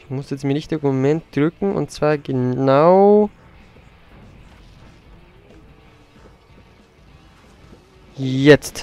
muss jetzt im richtigen Moment drücken und zwar genau jetzt.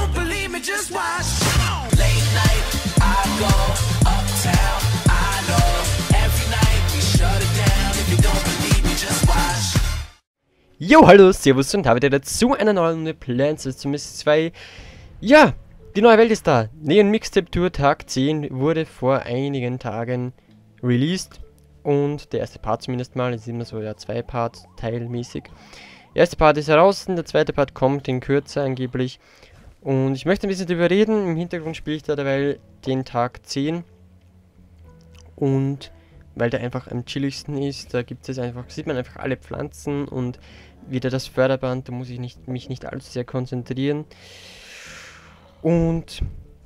Jo, hallo, servus und habe wieder zu einer neuen Runde Plants vs. Zombies 2. Ja, die neue Welt ist da. Neon Mixtape Tour Tag 10 wurde vor einigen Tagen released. Und der erste Part zumindest mal, das ist immer so ja 2-Part-teilmäßig. Der erste Part ist heraus, der zweite Part kommt in Kürze angeblich. Und ich möchte ein bisschen darüber reden. Im Hintergrund spiele ich da derweil den Tag 10. Und weil der einfach am chilligsten ist, da gibt es einfach, sieht man einfach alle Pflanzen und wieder das Förderband, da muss ich mich nicht allzu sehr konzentrieren. Und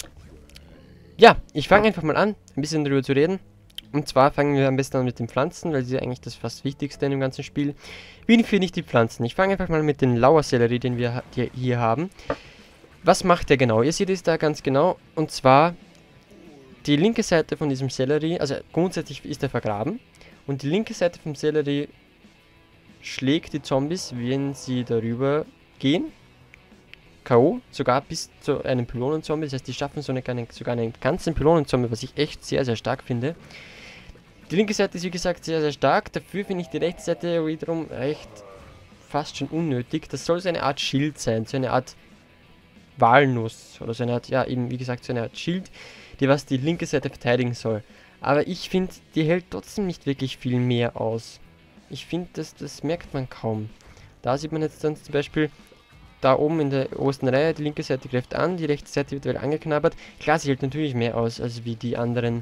ja, ich fange einfach mal an, ein bisschen darüber zu reden. Und zwar fangen wir am besten an mit den Pflanzen, weil sie ja eigentlich das fast Wichtigste in dem ganzen Spiel. Wie finde ich die Pflanzen? Ich fange einfach mal mit dem Lauersellerie, den wir hier haben. Was macht der genau? Ihr seht es da ganz genau, und zwar die linke Seite von diesem Sellerie, also grundsätzlich ist er vergraben, und die linke Seite vom Sellerie schlägt die Zombies, wenn sie darüber gehen, K.O., sogar bis zu einem Pylonenzombie, das heißt, die schaffen sogar einen ganzen Pylonenzombie, was ich echt sehr, sehr stark finde. Die linke Seite ist wie gesagt sehr, sehr stark, dafür finde ich die rechte Seite wiederum recht fast schon unnötig. Das soll so eine Art Schild sein, so eine Art Walnuss, oder so eine Art, ja eben wie gesagt, so eine Art Schild, die was die linke Seite verteidigen soll. Aber ich finde, die hält trotzdem nicht wirklich viel mehr aus. Ich finde, das merkt man kaum. Da sieht man jetzt dann zum Beispiel, da oben in der obersten Reihe, die linke Seite greift an, die rechte Seite wird wieder angeknabbert. Klar, sie hält natürlich mehr aus, als wie die anderen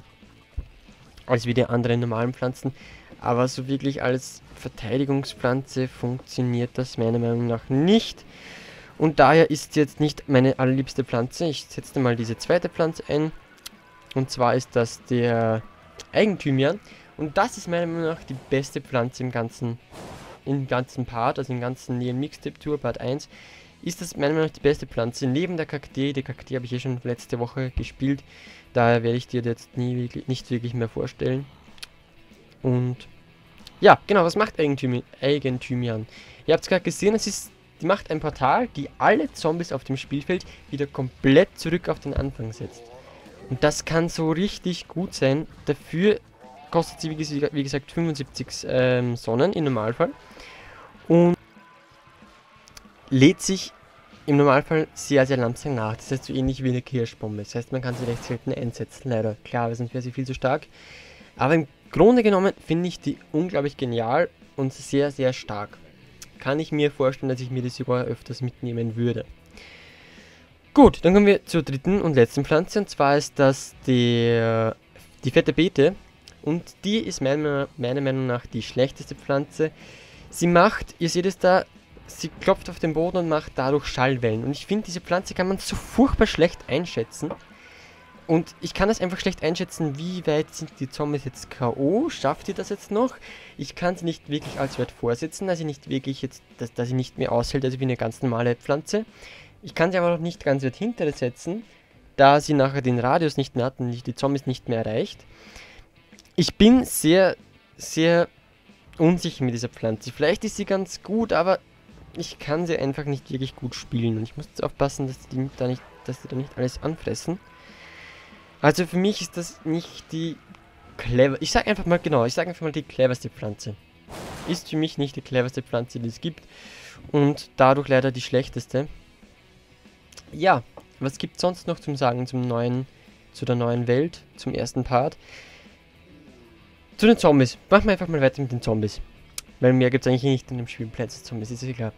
normalen Pflanzen. Aber so wirklich als Verteidigungspflanze funktioniert das meiner Meinung nach nicht. Und daher ist jetzt nicht meine allerliebste Pflanze. Ich setze mal diese zweite Pflanze ein. Und zwar ist das der Eigenthymian. Und das ist meiner Meinung nach die beste Pflanze im ganzen Part, also im ganzen Neon Mixtape Tour Part 1. Ist das meiner Meinung nach die beste Pflanze. Neben der Kakteen. Die Kakteen habe ich schon letzte Woche gespielt. Daher werde ich dir jetzt nicht wirklich mehr vorstellen. Und ja, genau, was macht Eigenthymian? Ihr habt es gerade gesehen, die macht ein Portal, die alle Zombies auf dem Spielfeld wieder komplett zurück auf den Anfang setzt. Und das kann so richtig gut sein. Dafür kostet sie, wie gesagt, 75 Sonnen im Normalfall. Und lädt sich im Normalfall sehr, sehr langsam nach. Das heißt so ähnlich wie eine Kirschbombe. Das heißt, man kann sie recht selten einsetzen, leider. Klar, sonst wäre sie viel zu stark. Aber im Grunde genommen finde ich die unglaublich genial und sehr, sehr stark. Kann ich mir vorstellen, dass ich mir die sogar öfters mitnehmen würde. Gut, dann kommen wir zur dritten und letzten Pflanze, und zwar ist das die fette Beete, und die ist meiner Meinung nach die schlechteste Pflanze. Sie macht, ihr seht es da, sie klopft auf den Boden und macht dadurch Schallwellen, und ich finde, diese Pflanze kann man so furchtbar schlecht einschätzen. Und ich kann es einfach schlecht einschätzen, wie weit sind die Zombies jetzt K.O., schafft ihr das jetzt noch? Ich kann sie nicht wirklich als weit vorsetzen, dass sie nicht wirklich jetzt, dass sie nicht mehr aushält, also wie eine ganz normale Pflanze. Ich kann sie aber noch nicht ganz weit hinter setzen, da sie nachher den Radius nicht mehr hat und die Zombies nicht mehr erreicht. Ich bin sehr, sehr unsicher mit dieser Pflanze. Vielleicht ist sie ganz gut, aber ich kann sie einfach nicht wirklich gut spielen. Und ich muss jetzt aufpassen, dass die da nicht alles anfressen. Also für mich ist das nicht die ich sage einfach mal die cleverste Pflanze. Ist für mich nicht die cleverste Pflanze, die es gibt. Und dadurch leider die schlechteste. Ja, was gibt es sonst noch zum Sagen zu der neuen Welt, zum ersten Part? Zu den Zombies. Machen wir einfach mal weiter mit den Zombies. Weil mehr gibt es eigentlich nicht in dem Spiel. Plätze Zombies, ist ja klar.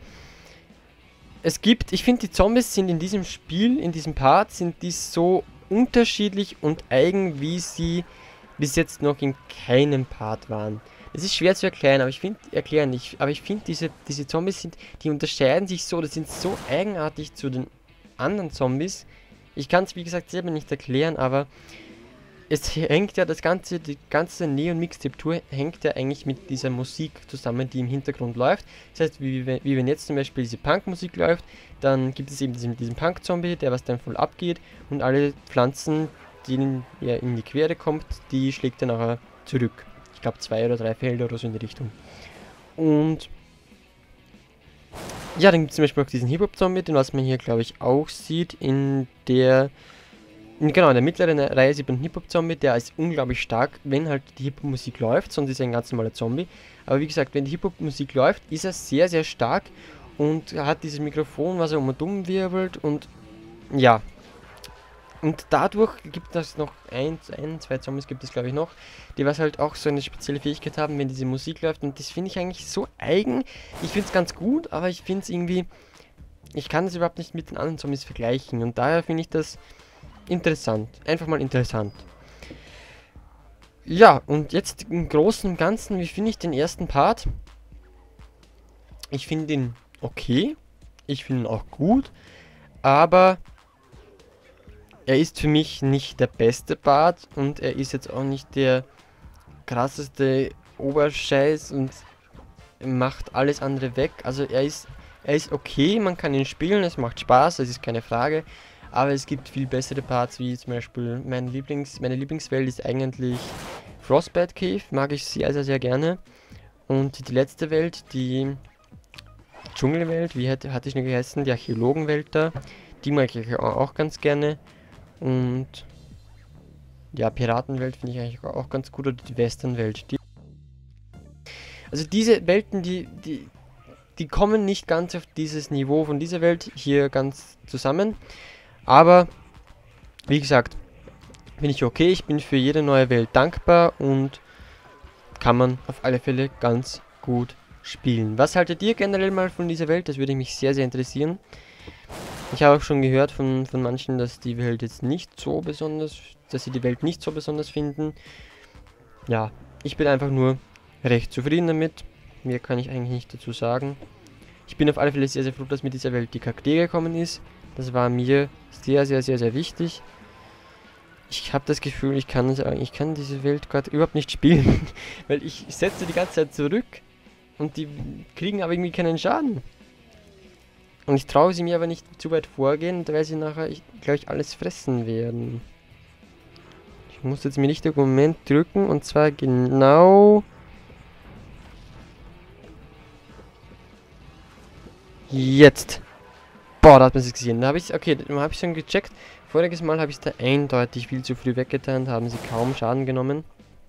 Ich finde, die Zombies sind in diesem Spiel, in diesem Part, sind die so unterschiedlich und eigen, wie sie bis jetzt noch in keinem Part waren. Es ist schwer zu erklären, aber ich finde, diese Zombies die unterscheiden sich so, das sind so eigenartig zu den anderen Zombies. Ich kann es, wie gesagt, selber nicht erklären, aber es hängt ja die ganze Neon Mixtape Tour hängt ja eigentlich mit dieser Musik zusammen, die im Hintergrund läuft. Das heißt, wie wenn jetzt zum Beispiel diese Punk-Musik läuft, dann gibt es eben diesen Punk-Zombie, der was dann voll abgeht, und alle Pflanzen, denen er in die Quere kommt, die schlägt er nachher zurück. Ich glaube 2 oder 3 Felder oder so in die Richtung. Und ja, dann gibt es zum Beispiel auch diesen Hip-Hop-Zombie, den was man hier, glaube ich, auch sieht, genau, in der mittleren Reihe sieht man einen Hip-Hop-Zombie, der ist unglaublich stark, wenn halt die Hip-Hop-Musik läuft, sonst ist er ein ganz normaler Zombie. Aber wie gesagt, wenn die Hip-Hop-Musik läuft, ist er sehr, sehr stark und er hat dieses Mikrofon, was er um und um wirbelt und ja. Und dadurch gibt es noch zwei Zombies gibt es glaube ich noch, die was halt auch so eine spezielle Fähigkeit haben, wenn diese Musik läuft. Und das finde ich eigentlich so eigen. Ich finde es ganz gut, aber ich finde es irgendwie, ich kann das überhaupt nicht mit den anderen Zombies vergleichen. Und daher finde ich das interessant. Einfach mal interessant. Ja, und jetzt im Großen und Ganzen, wie finde ich den ersten Part? Ich finde ihn okay. Ich finde ihn auch gut. Aber er ist für mich nicht der beste Part und er ist jetzt auch nicht der krasseste Oberscheiß und macht alles andere weg. Also er ist okay, man kann ihn spielen, es macht Spaß, das ist keine Frage. Aber es gibt viel bessere Parts, wie zum Beispiel meine Lieblingswelt ist eigentlich Frostbite Cave, mag ich sehr, sehr, sehr gerne. Und die letzte Welt, die Dschungelwelt, wie hatte ich noch geheißen, die Archäologenwelt da, die mag ich auch ganz gerne. Und ja, Piratenwelt finde ich eigentlich auch ganz gut, oder die Westernwelt. Also diese Welten, die kommen nicht ganz auf dieses Niveau von dieser Welt hier ganz zusammen. Aber, wie gesagt, bin ich okay. Ich bin für jede neue Welt dankbar und kann man auf alle Fälle ganz gut spielen. Was haltet ihr generell mal von dieser Welt? Das würde mich sehr, sehr interessieren. Ich habe auch schon gehört von manchen, dass die Welt jetzt nicht so besonders, dass sie die Welt nicht so besonders finden. Ja, ich bin einfach nur recht zufrieden damit. Mehr kann ich eigentlich nicht dazu sagen. Ich bin auf alle Fälle sehr, sehr froh, dass mit dieser Welt die KD gekommen ist. Das war mir sehr, sehr, sehr, sehr wichtig. Ich habe das Gefühl, ich kann diese Welt gerade überhaupt nicht spielen. Weil ich setze die ganze Zeit zurück und die kriegen aber irgendwie keinen Schaden. Und ich traue sie mir aber nicht zu weit vorgehen, weil sie nachher, glaube ich, alles fressen werden. Ich muss jetzt mir nicht den Moment drücken und zwar genau jetzt. Boah, da hat man es gesehen. Da habe ich okay, da habe ich schon gecheckt. Voriges Mal habe ich es da eindeutig viel zu früh weggetan, haben sie kaum Schaden genommen.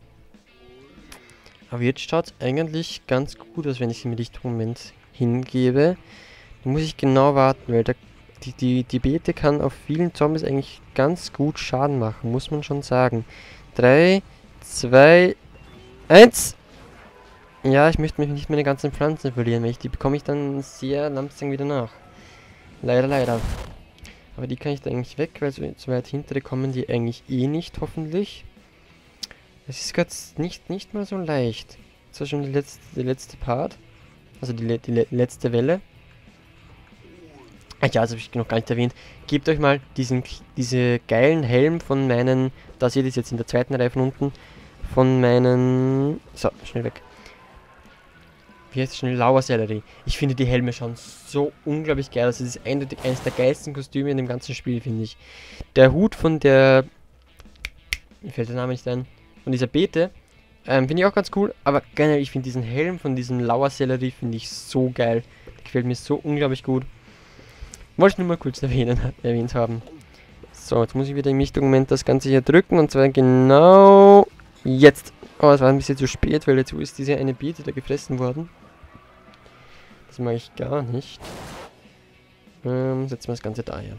Aber jetzt schaut es eigentlich ganz gut aus, wenn ich sie mir nicht im Moment hingebe. Da muss ich genau warten, weil die Beete kann auf vielen Zombies eigentlich ganz gut Schaden machen, muss man schon sagen. 3, 2, 1. Ja, ich möchte mich nicht meine ganzen Pflanzen verlieren, weil die bekomme ich dann sehr langsam wieder nach. Leider, leider. Aber die kann ich da eigentlich weg, weil so weit hintere kommen die eigentlich eh nicht, hoffentlich. Es ist gerade nicht mal so leicht. Das war schon der letzte Part. Also die letzte Welle. Ach ja, das habe ich noch gar nicht erwähnt. Gebt euch mal diese geilen Helm von meinen, da seht ihr es jetzt in der zweiten Reihe von unten, von meinen, so, schnell weg. Wie heißt es schnell? Lauersellerie. Ich finde die Helme schon so unglaublich geil aus. Das ist eindeutig eines der geilsten Kostüme in dem ganzen Spiel, finde ich. Der Hut von der, mir fällt der Name nicht ein, von dieser Beete, finde ich auch ganz cool, aber generell, ich finde diesen Helm von diesem Lauersellerie, finde ich so geil. Der gefällt mir so unglaublich gut. Wollte ich nur mal kurz erwähnt haben. So, jetzt muss ich wieder im richtigen Moment das Ganze hier drücken. Und zwar genau jetzt. Oh, es war ein bisschen zu spät, weil jetzt ist diese eine Beete da gefressen worden. Das mag ich gar nicht. Setzen wir das Ganze daher.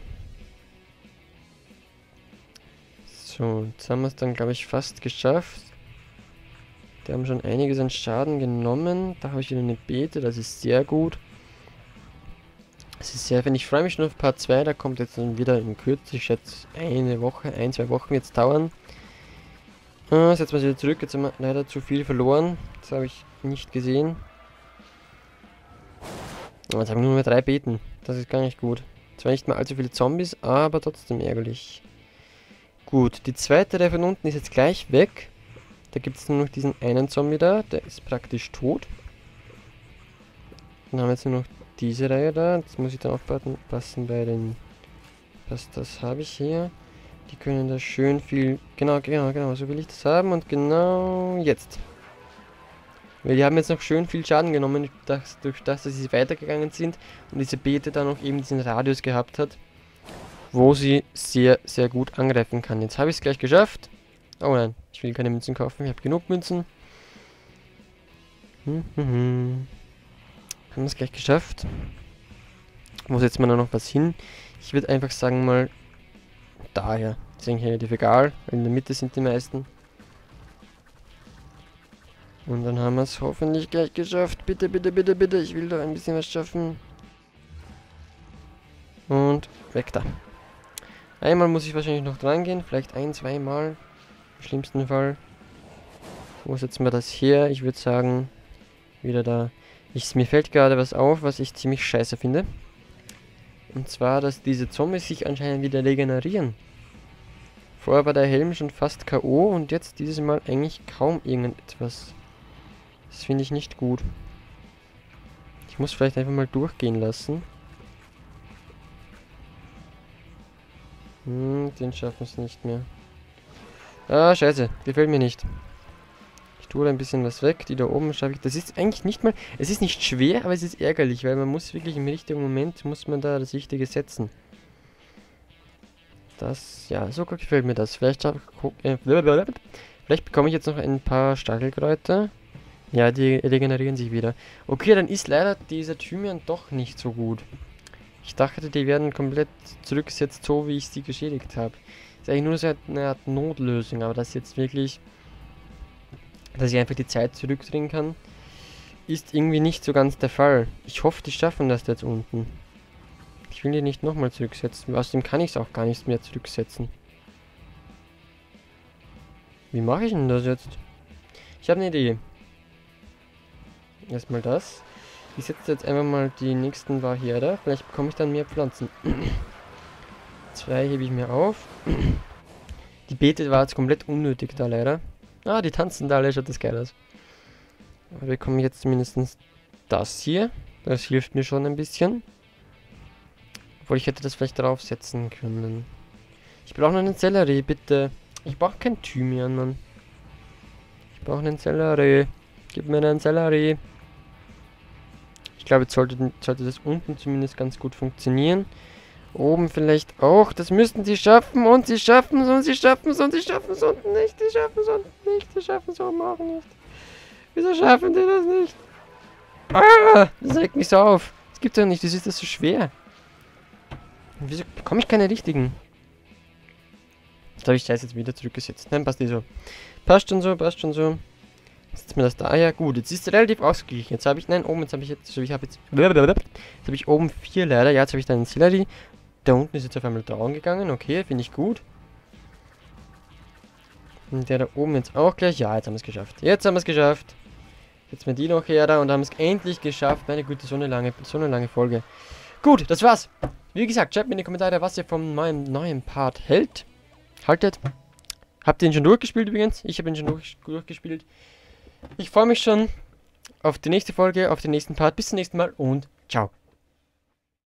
So, jetzt haben wir es dann, glaube ich, fast geschafft. Die haben schon einiges an Schaden genommen. Da habe ich wieder eine Beete, das ist sehr gut. Es ist sehr, ich freue mich schon auf Part 2, da kommt jetzt dann wieder in Kürze, ich schätze ein, 2 Wochen jetzt dauern. Setzen wir es wieder zurück, jetzt haben wir leider zu viel verloren, das habe ich nicht gesehen. Jetzt haben wir nur mehr 3 Beeten, das ist gar nicht gut. Zwar nicht mal allzu viele Zombies, aber trotzdem ärgerlich. Gut, die zweite Reihe von unten ist jetzt gleich weg. Da gibt es nur noch diesen einen Zombie da, der ist praktisch tot. Dann haben wir jetzt nur noch diese Reihe da, jetzt muss ich dann aufpassen bei den, das habe ich hier. Die können da schön viel... Genau, so will ich das haben. Und genau jetzt. Weil die haben jetzt noch schön viel Schaden genommen, durch das, dass sie weitergegangen sind. Und diese Beete dann noch eben diesen Radius gehabt hat, wo sie sehr, sehr gut angreifen kann. Jetzt habe ich es gleich geschafft. Oh nein, ich will keine Münzen kaufen. Ich habe genug Münzen. Haben wir es gleich geschafft. Wo setzt man da noch was hin? Ich würde einfach sagen mal daher. Das ist eigentlich relativ egal, weil in der Mitte sind die meisten. Und dann haben wir es hoffentlich gleich geschafft. Bitte, bitte, bitte, bitte. Ich will da ein bisschen was schaffen. Und weg da. Einmal muss ich wahrscheinlich noch dran gehen. Vielleicht ein-, zweimal. Im schlimmsten Fall. Wo setzen wir das her? Ich würde sagen, wieder da. Mir fällt gerade was auf, was ich ziemlich scheiße finde. Und zwar, dass diese Zombies sich anscheinend wieder regenerieren. Vorher war der Helm schon fast K.O. und jetzt dieses Mal eigentlich kaum irgendetwas. Das finde ich nicht gut. Ich muss vielleicht einfach mal durchgehen lassen. Den schaffen es nicht mehr. Ah, scheiße. Gefällt mir nicht. Ich tue da ein bisschen was weg. Die da oben schaffe ich. Das ist eigentlich nicht mal... Es ist nicht schwer, aber es ist ärgerlich, weil man muss wirklich im richtigen Moment, muss man da das Richtige setzen. Das, ja, so gefällt mir das. Vielleicht bekomme ich jetzt noch ein paar Stachelkräuter. Ja, die regenerieren sich wieder. Okay, dann ist leider dieser Thymian doch nicht so gut. Ich dachte, die werden komplett zurückgesetzt, so wie ich sie geschädigt habe. Ist eigentlich nur so eine Art Notlösung, aber das jetzt wirklich, dass ich einfach die Zeit zurückdrehen kann, ist irgendwie nicht so ganz der Fall. Ich hoffe, die schaffen das jetzt unten. Ich will die nicht nochmal zurücksetzen. Außerdem kann ich es auch gar nicht mehr zurücksetzen. Wie mache ich denn das jetzt? Ich habe eine Idee. Erstmal das. Ich setze jetzt einfach mal die nächsten Barriere. Vielleicht bekomme ich dann mehr Pflanzen. 2 hebe ich mir auf. Die Beete war jetzt komplett unnötig da leider. Ah, die tanzen da alle, schaut das geil aus. Aber wir bekommen jetzt zumindest das hier. Das hilft mir schon ein bisschen. Obwohl, ich hätte das vielleicht draufsetzen können. Ich brauche noch einen Sellerie, bitte. Ich brauche kein Thymian, Mann. Ich brauche einen Sellerie. Gib mir einen Sellerie. Ich glaube, jetzt sollte das unten zumindest ganz gut funktionieren. Oben vielleicht auch. Das müssten sie schaffen. Und sie schaffen es. Und sie schaffen es. Und sie schaffen es unten nicht. Sie schaffen es unten nicht. Sie schaffen es oben auch nicht. Wieso schaffen die das nicht? Ah! Das regt mich so auf. Das gibt's doch nicht. Wieso ist das so schwer? Wieso bekomme ich keine richtigen? Jetzt habe ich das jetzt wieder zurückgesetzt. Nein, passt nicht so. Passt schon so, passt schon so. Setzt mir das da. Ja, gut. Jetzt ist es relativ ausgeglichen. Jetzt habe ich. Nein, oben. Jetzt habe ich jetzt. Jetzt habe ich oben 4 leider. Ja, jetzt habe ich dann einen Sellerie. Da unten ist jetzt auf einmal down gegangen. Okay, finde ich gut. Und der da oben jetzt auch gleich. Ja, jetzt haben wir es geschafft. Jetzt haben wir es geschafft. Jetzt wir die noch her da und haben es endlich geschafft. Meine Güte, so eine lange Folge. Gut, das war's. Wie gesagt, schreibt mir in die Kommentare, was ihr von meinem neuen Part haltet. Habt ihr ihn schon durchgespielt übrigens? Ich habe ihn schon durchgespielt. Ich freue mich schon auf die nächste Folge, auf den nächsten Part. Bis zum nächsten Mal und ciao.